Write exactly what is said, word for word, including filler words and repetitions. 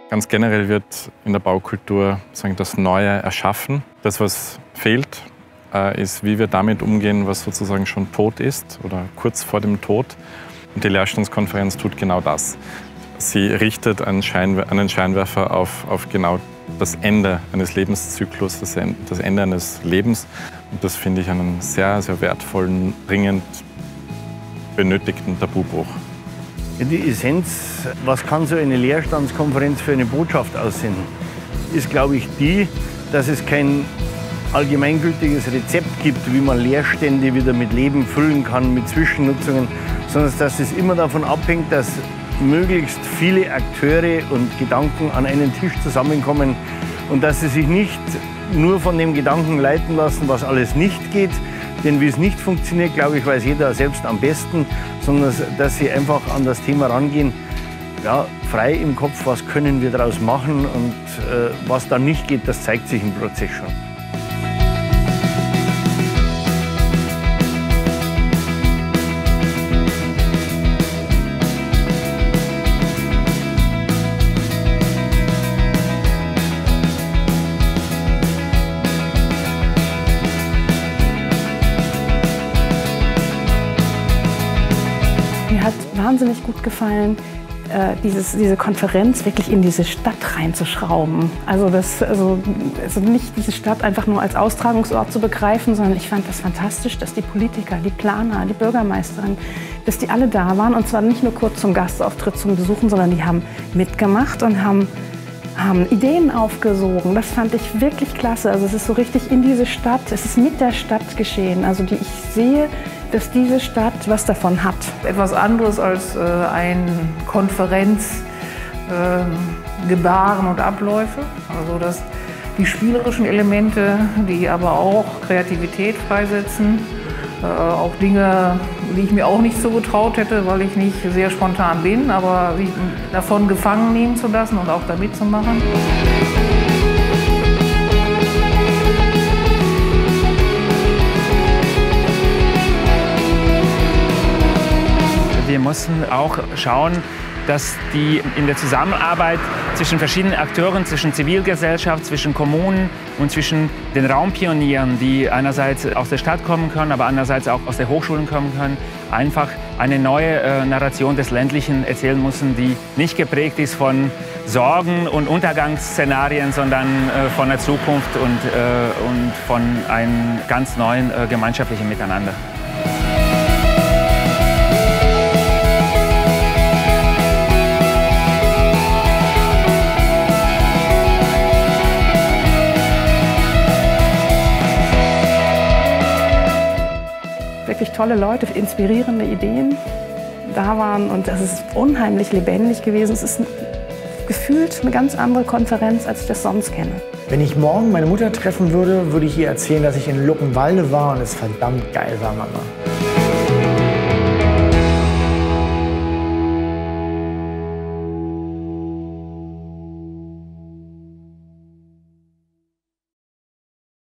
Ganz generell wird in der Baukultur sagen, das Neue erschaffen. Das, was fehlt, äh, ist, wie wir damit umgehen, was sozusagen schon tot ist oder kurz vor dem Tod. Und die Leerstandskonferenz tut genau das. Sie richtet einen, Scheinwer einen Scheinwerfer auf, auf genau das Ende eines Lebenszyklus, das Ende eines Lebens. Und das finde ich einen sehr, sehr wertvollen, dringend benötigten Tabubruch. Die Essenz, was kann so eine Leerstandskonferenz für eine Botschaft aussenden, ist, glaube ich, die, dass es kein allgemeingültiges Rezept gibt, wie man Leerstände wieder mit Leben füllen kann, mit Zwischennutzungen, sondern dass es immer davon abhängt, dass möglichst viele Akteure und Gedanken an einen Tisch zusammenkommen und dass sie sich nicht nur von dem Gedanken leiten lassen, was alles nicht geht. Denn wie es nicht funktioniert, glaube ich, weiß jeder selbst am besten, sondern dass sie einfach an das Thema rangehen, ja, frei im Kopf, was können wir daraus machen und äh, was dann nicht geht, das zeigt sich im Prozess schon. Mir hat wahnsinnig gut gefallen, äh, dieses, diese Konferenz wirklich in diese Stadt reinzuschrauben. Also, das, also, also nicht diese Stadt einfach nur als Austragungsort zu begreifen, sondern ich fand das fantastisch, dass die Politiker, die Planer, die Bürgermeisterin, dass die alle da waren. Und zwar nicht nur kurz zum Gastauftritt, zum Besuchen, sondern die haben mitgemacht und haben, haben Ideen aufgesogen. Das fand ich wirklich klasse. Also es ist so richtig in diese Stadt, es ist mit der Stadt geschehen. Also die ich sehe, dass diese Stadt was davon hat. Etwas anderes als äh, ein Konferenz, äh, Gebaren und Abläufe. Also dass die spielerischen Elemente, die aber auch Kreativität freisetzen, äh, auch Dinge, die ich mir auch nicht so getraut hätte, weil ich nicht sehr spontan bin, aber sich davon gefangen nehmen zu lassen und auch da mitzumachen. Wir mussten auch schauen, dass die in der Zusammenarbeit zwischen verschiedenen Akteuren, zwischen Zivilgesellschaft, zwischen Kommunen und zwischen den Raumpionieren, die einerseits aus der Stadt kommen können, aber andererseits auch aus den Hochschulen kommen können, einfach eine neue äh, Narration des Ländlichen erzählen mussten, die nicht geprägt ist von Sorgen und Untergangsszenarien, sondern äh, von der Zukunft und, äh, und von einem ganz neuen äh, gemeinschaftlichen Miteinander. Wirklich tolle Leute, inspirierende Ideen da waren und es ist unheimlich lebendig gewesen. Es ist gefühlt eine ganz andere Konferenz, als ich das sonst kenne. Wenn ich morgen meine Mutter treffen würde, würde ich ihr erzählen, dass ich in Luckenwalde war und es verdammt geil war, Mama.